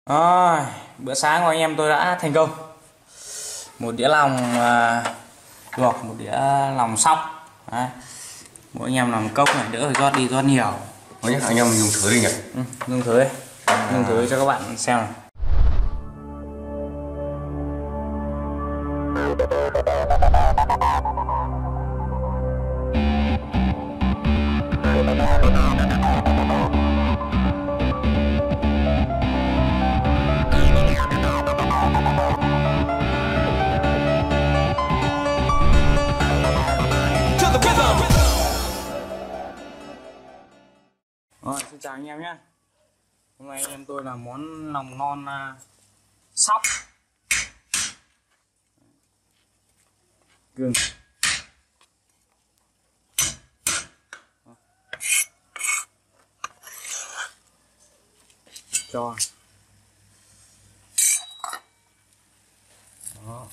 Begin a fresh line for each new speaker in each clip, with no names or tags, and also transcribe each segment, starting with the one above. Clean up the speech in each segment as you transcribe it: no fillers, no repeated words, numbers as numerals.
Rồi, bữa sáng của anh em tôi đã thành công. Một đĩa lòng luộc, một đĩa lòng sóc. Đấy. Mỗi anh em làm cốc này đỡ phải rót đi rót nhiều.
Thôi nhé, anh em dùng thử đi nhỉ.
Dùng thử đi. Dùng thử cho các bạn xem này. Rồi, xin chào anh em nhé. Hôm nay anh em tôi là món lòng non sóc gừng. Cho đó.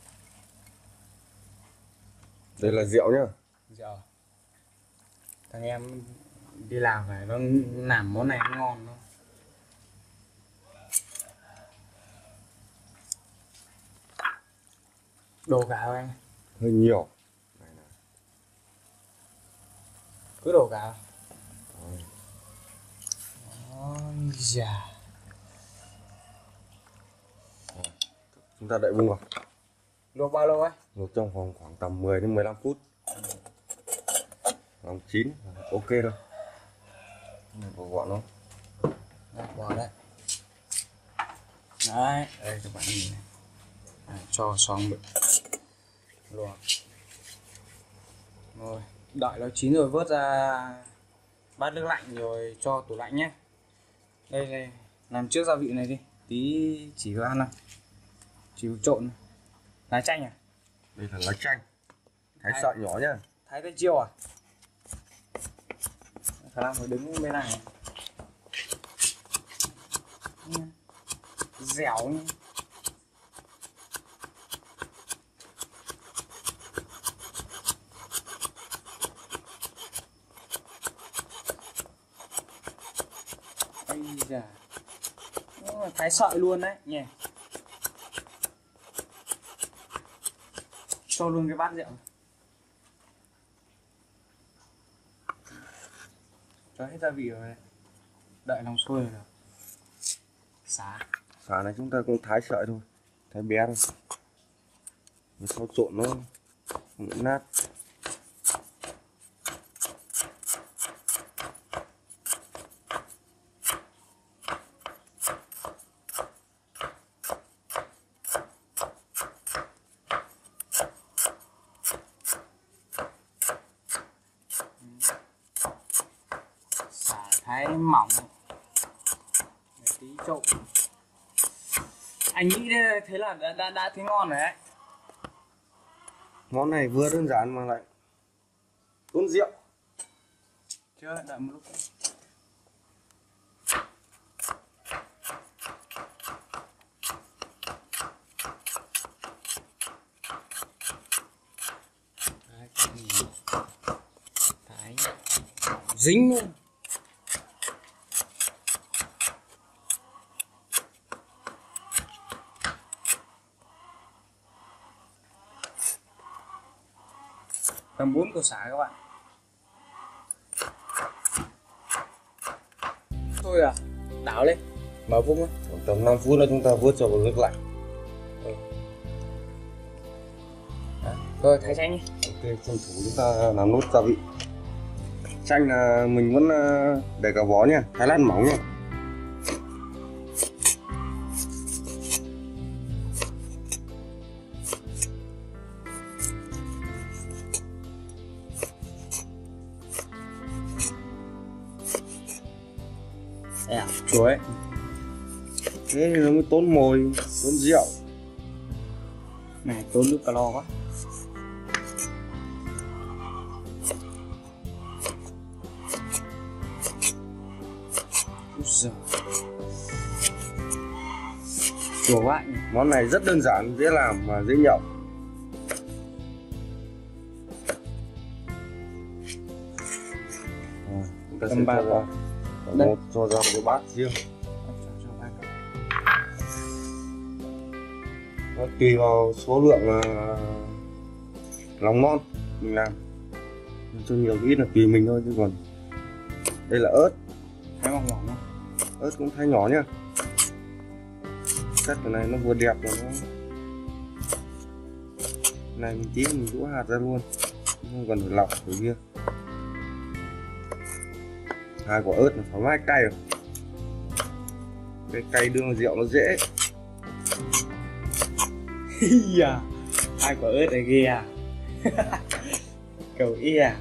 Đây là rượu nhá.
Rượu. Thằng em đi làm phải nó làm món này nó ngon thôi. Đổ cả thôi anh.
Hơi nhiều. Này này.
Cứ đổ cả. Ôi già.
Chúng ta đậy vung vào.
Luộc bao lâu ấy?
Luộc trong khoảng tầm 10 đến 15 phút. Lòng chín, ok thôi. Bỏ gọn nó.
Đấy, bỏ đấy. Đấy, đây các bạn nhìn này. Đấy, cho xong bự. Luộc. Rồi, đợi nó chín rồi vớt ra bát nước lạnh rồi cho tủ lạnh nhé. Đây, làm trước gia vị này đi. Tí chỉ vào ăn nào. Chỉ trộn. Lá chanh à?
Đây là lá chanh. Thái sợi nhỏ nhá.
Thái tới chiêu à? Khả năng phải đứng bên này. Dẻo nhá. Ây da. Thái sợi luôn đấy nhỉ. Cho luôn cái bát rượu. Cho hết gia vị rồi. Đợi lòng sôi rồi. Xả.
Xả này chúng ta cũng thái sợi thôi. Thái bé thôi. Rồi sau trộn nó không nát.
Thái mỏng để tí trộn. Anh nghĩ thế là đã thấy ngon rồi đấy.
Món này vừa đơn giản mà lại tốn rượu.
Chưa, đợi một lúc. Đấy, thái dính luôn. Tầm 4 củ sả các bạn. Thôi à, đảo lên, mở vung á.
Tầm 5 phút nữa chúng ta vớt cho vào nước lạnh.
Rồi thái chanh đi.
Ok, tranh thủ chúng ta làm nốt gia vị. Chanh là mình vẫn để cả vỏ nha, thái lát mỏng nha.
Chuối.
Thế nó mới tốn mồi, tốn rượu.
Này tốn nước calo quá. Chua quá.
Món này rất đơn giản, dễ làm và dễ nhậu. Chúng ta sẽ cho ra một cái bát riêng. Nó tùy vào số lượng lòng ngon mình làm, cho nhiều ít là tùy mình thôi, chứ còn đây là ớt,
thái mỏng mỏng không?
ớt cũng thái nhỏ nhá. Cắt cái này nó vừa đẹp rồi, nó này mình tí mình rũ hạt ra luôn, không cần phải lọc kiểu kia. 2 quả ớt là thoải mái cay rồi, cái cay đưa vào rượu nó dễ.
À, 2 quả ớt này ghê à. Cầu y à.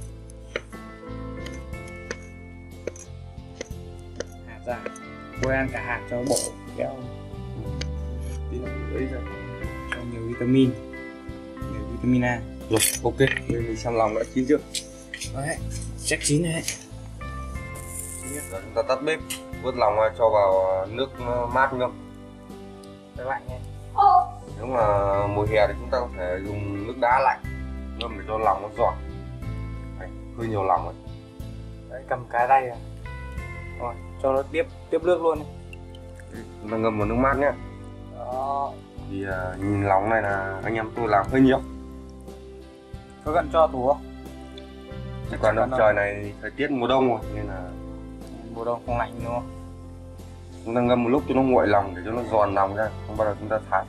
Hạt ra, quay ăn cả hạt cho nó bổ kéo tí nữa ấy ra cho nhiều vitamin A.
Rồi, ok, mình xem lòng đã chín chưa.
Đấy, chắc chín đấy.
Giờ chúng ta tắt bếp, vớt lòng ra cho vào nước mát ngâm.
Cái lạnh nha.
Nếu mà mùa hè thì chúng ta có thể dùng nước đá lạnh ngâm để cho lòng nó giòn. Đấy, hơi nhiều lòng rồi.
Đấy, cầm cái đây à. Rồi, cho nó tiếp nước luôn.
Chúng ta ngâm vào nước mát nhé.
Đó.
Thì nhìn lòng này là anh em tôi làm hơi nhiều.
Có cần cho tủ không?
Chứ còn đâu, trời này thời tiết mùa đông rồi nên là
mùa đông không lạnh đúng không?
chúng ta ngâm một lúc cho nó nguội lòng để cho nó giòn lòng ra, không bao giờ chúng ta thái.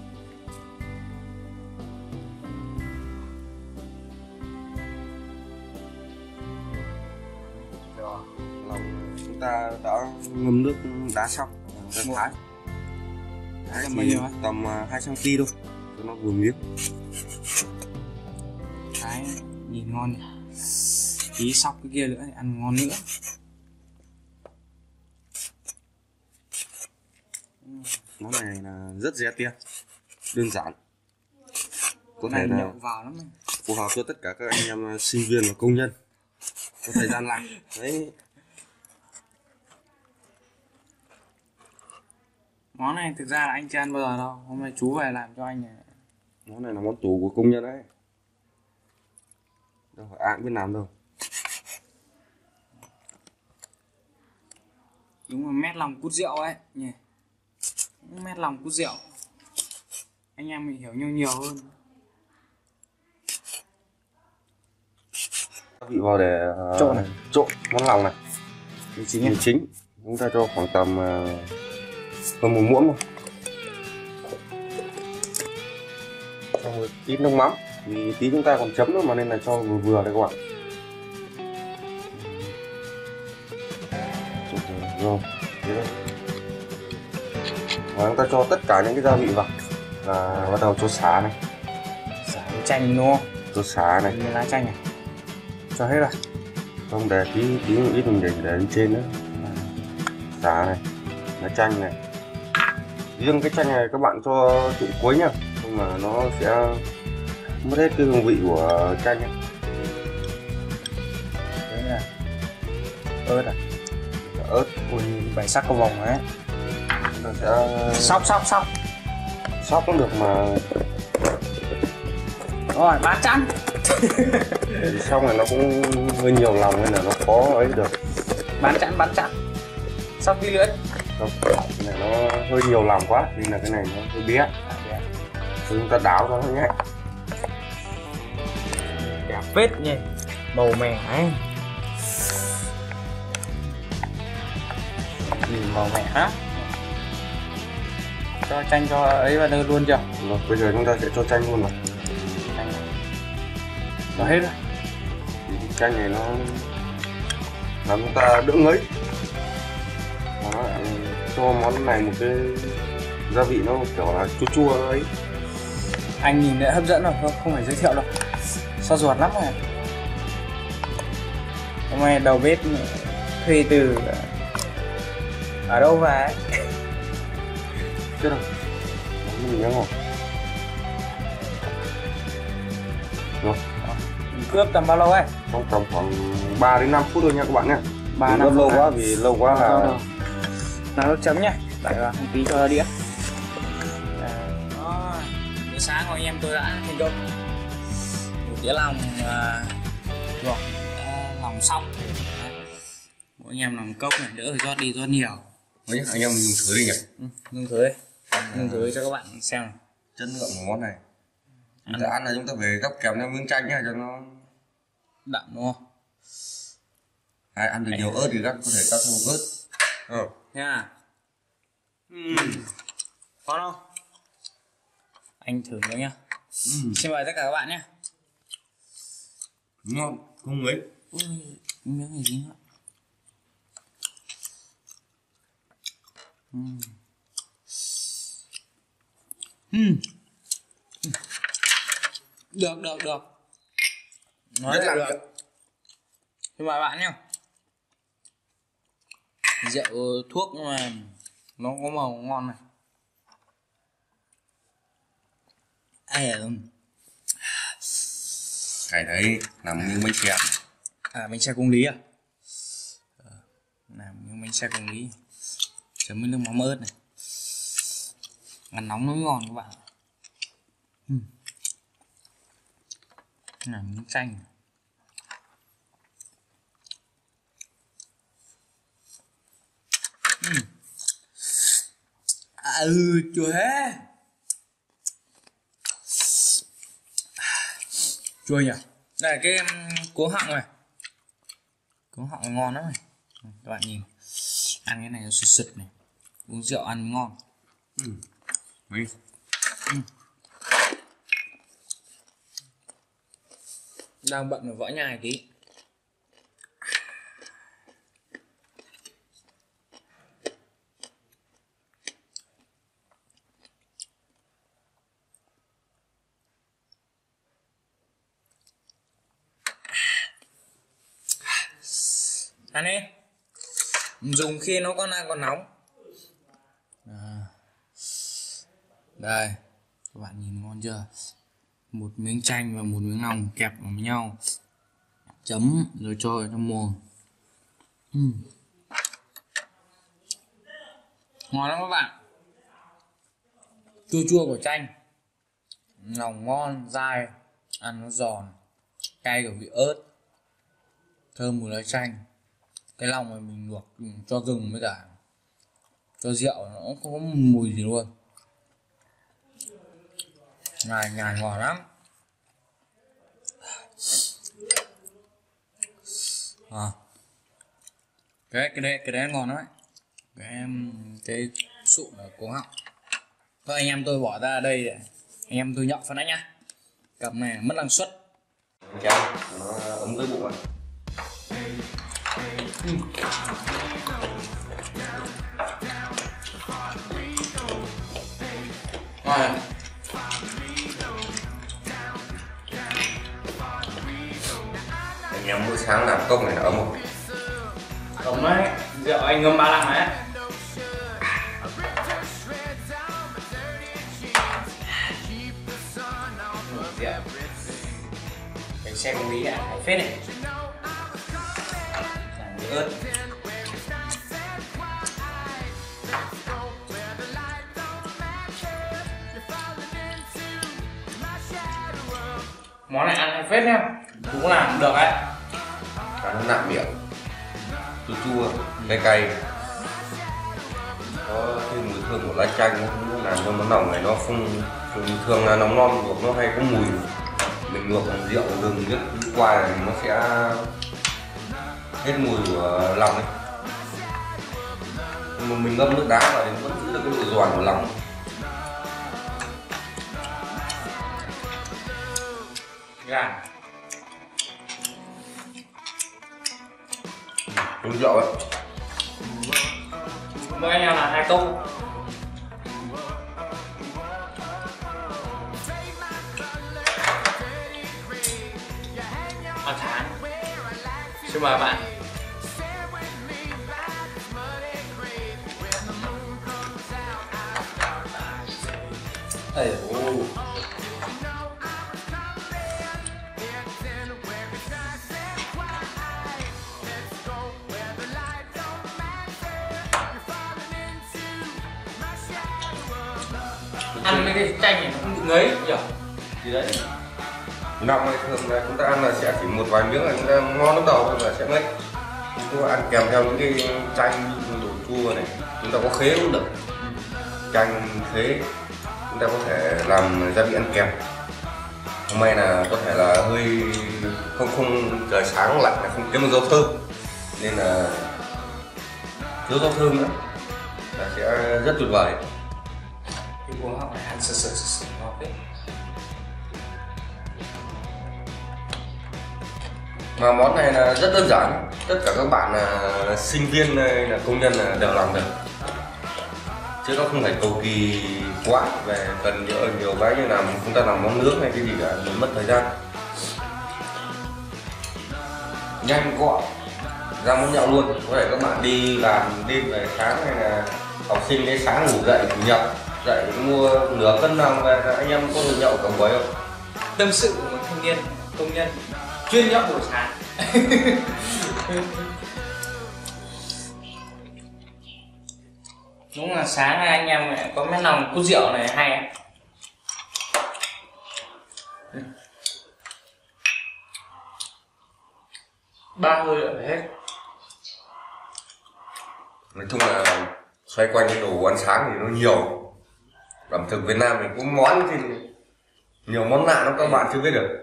Rồi.
Lòng chúng ta đã ngâm nước đá xong, chúng ta thái. Thái
Tầm bao nhiêu á?
tầm 2 cm thôi, cho nó vừa miếng.
Thái nhìn ngon nhỉ. Tí sóc cái kia nữa ăn ngon nữa.
Món này là rất rẻ tiền, đơn giản, có
Này
thể là
nhậu vào lắm.
phù hợp cho tất cả các anh em sinh viên và công nhân có thời gian làm. Đấy,
Món này thực ra là anh chưa ăn bao giờ đâu. Hôm nay chú về làm cho anh này.
món này là món tủ của công nhân đấy, đâu phải ai cũng biết làm đâu.
Đúng là mét lòng cút rượu ấy nhỉ. Mét lòng cút rượu. Anh em mình hiểu nhau nhiều hơn.
Vị vào để trộn món lòng này. Chính chúng ta cho khoảng tầm hơn 1 muỗng thôi. Cho một tí nước mắm, vì tí chúng ta còn chấm nữa mà, nên là cho vừa vừa đấy các bạn. Rồi, thế thôi. Và chúng ta cho tất cả những cái gia vị vào, và bắt đầu cho sả này,
Xả với chanh đúng không?
cho sả này,
Lá chanh này. Cho hết rồi.
không để tí ít mình để lên trên nữa. Sả này, lá chanh này. Riêng cái chanh này các bạn cho trụng cuối nhá, không mà nó sẽ mất hết cái hương vị của chanh nhá.
Đấy là ớt à?
Ớt,
Ui, bảy sắc cầu vồng đấy.
chúng ta sẽ
Sóc
cũng được mà.
Rồi, bán chăn.
Thì xong này nó cũng hơi nhiều lòng nên là nó khó ấy được.
Bán chăn. Sóc đi lưỡi.
Không, cái này nó hơi nhiều lòng quá nên là cái này nó hơi bé. Chúng ta đảo cho nó nhé.
Đẹp phết nhỉ. Màu mè ấy. Nhìn màu mè á. Cho chanh cho ấy vào đây luôn chưa?
Rồi, bây giờ chúng ta sẽ cho chanh luôn rồi.
Cho hết rồi.
Thì chanh này nó làm chúng ta đỡ ngấy. Nó lại cho món này một cái gia vị nó kiểu là chua chua ấy.
Anh nhìn đã hấp dẫn rồi, không phải giới thiệu đâu. Sao ruột lắm rồi. Hôm nay đầu bếp thuê từ ở đâu về ấy?
Chết rồi, món mình nhá ngọt. Rồi,
Mình cướp tầm bao lâu ấy?
trong tầm khoảng 3 đến 5 phút thôi nha các bạn nhé.
3
Đừng lâu quá, vì lâu quá là
nào nước chấm nhá. Đợi vào một tí cho đĩa. Đó, bữa sáng của anh em tôi đã thành công. Một đĩa lòng rồi, lòng xong. Mỗi anh em làm cốc này đỡ phải rót đi rót nhiều.
anh em mình thử đi nhỉ.
Nương thử đi. Nương thử cho các bạn xem nào.
chất lượng của món này. Chúng ta ăn là chúng ta phải gắp kèm theo miếng chanh nhá cho nó
đậm đúng không?
ai ăn được nhiều ớt thì gắp có thể gắp thêm ớt.
Nha. Ngon không? Anh thử nữa nhá. Xin mời tất cả các bạn nhé.
Ngon, không mấy.
Ui, miếng này dính ạ. Được. Nói là được. Xin mời bạn nhé. Rượu thuốc nhưng mà nó có màu ngon này.
Cái đấy làm như bánh xe.
Bánh xe công lý à? Làm như bánh xe công lý. Chấm với nước mắm ớt này. Ăn nóng nó ngon các bạn. Làm miếng chanh này. Chua hết. Chua nhỉ. Đây là cái cuống họng này. Cuống họng ngon lắm này. Các bạn nhìn. Ăn cái này nó sực sực này. Uống rượu ăn ngon. Đang bận phải võ nhai tí. Ăn đi. Dùng khi nó còn nóng. Đây. Các bạn nhìn ngon chưa? Một miếng chanh và một miếng lòng kẹp vào với nhau. Chấm rồi cho vào trong mồm. Ngon lắm các bạn. Chua chua của chanh. Lòng ngon, dai. Ăn nó giòn. Cay của vị ớt. Thơm mùi lá chanh. Cái lòng này mình luộc cho gừng với cả cho rượu nó không có mùi gì luôn. Nhài ngon lắm. Cái đấy ngon lắm. Cái sụn ở cuống họng. Thôi anh em tôi bỏ ra đây để anh em tôi nhậu phát nãy nhá. Cặp này mất năng suất.
Chanh nó ấm dưới bụng.
Ngon.
Anh em bữa sáng làm cốc này là ấm không?
Ấm đấy. Rượu anh ngâm 3 năm đấy. Rượu. Bánh xe công lý à? Hay phết này. Ớt. Món này ăn hay phết nhá. Cũng làm được đấy.
Nó nặng miệng, chua chua, cay cay, có thêm mùi thơm của lá chanh, nó cũng làm cho món lòng này nó không thường là nóng non luộc nó hay có mùi. Mình luộc bằng rượu gừng nước qua này nó sẽ hết mùi của lòng ấy. Nhưng mà mình ngâm nước đá vào thì nó vẫn giữ được cái độ giòn của lòng.
Gà.
Uống rượu ấy.
Mời anh em là 2 cốc. Ăn tháng. Xin mời bạn. Ăn mấy cái chanh này nó không bị ngấy nhỉ? Thì đấy.
Nọng này thường là chúng ta ăn là sẽ chỉ một vài miếng là chúng ta ngon lúc đầu thôi là sẽ ngấy. Chúng ta ăn kèm theo những cái chanh đồ chua này, chúng ta có khế cũng được. Chanh khế chúng ta có thể làm gia vị ăn kèm. Hôm nay là có thể là hơi không trời sáng lạnh là không kiếm được rau thơm nên là thiếu rau thơm nữa là sẽ rất tuyệt vời.
Cái cuốn học này ăn sờ ngọt đấy.
Mà món này là rất đơn giản, tất cả các bạn là sinh viên hay là công nhân là đều làm được, chứ nó không phải cầu kỳ quá về cần nhiều cái như là chúng ta làm món nướng hay cái gì cả, mình mất thời gian. Nhanh gọn ra món nhậu luôn, có thể các bạn đi làm đêm về sáng hay là học sinh đến sáng ngủ dậy chủ nhật dậy mua nửa cân lòng về, anh em có được nhậu cả buổi không?
Tâm sự của một thanh niên công nhân chuyên nhậu buổi sáng. Đúng là sáng anh em có mấy nòng cút rượu này hay ấy. Ba hơi là phải hết.
Nói chung là xoay quanh cái đồ ăn sáng thì nó nhiều, ẩm thực Việt Nam mình cũng món thì nhiều món lạ lắm các bạn chưa biết được.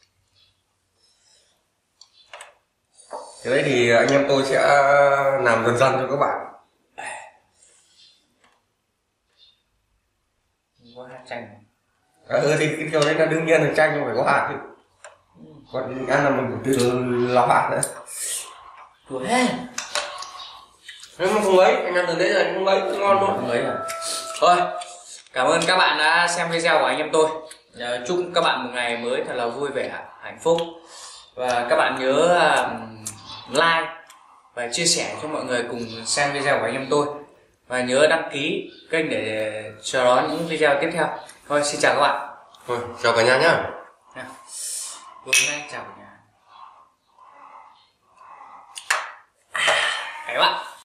Thế đấy thì anh em tôi sẽ làm dần dần cho các bạn.
Có hạt chanh.
Thì cái điều đấy là đương nhiên là chanh không phải có hạt chứ. Còn ăn là mình phải tự lọc hạt nữa.
Đùa hết.
Nếu mà không lấy, anh ăn từ đấy rồi không lấy, ngon luôn.
Không lấy à? Thôi, cảm ơn các bạn đã xem video của anh em tôi. Chúc các bạn một ngày mới thật là vui vẻ, hạnh phúc. Và các bạn nhớ like và chia sẻ cho mọi người cùng xem video của anh em tôi. Và nhớ đăng ký kênh để chờ đón những video tiếp theo. Thôi, xin chào các bạn.
Thôi, chào cả nhà nhá.
Good night, chào cả nhà. Các bạn.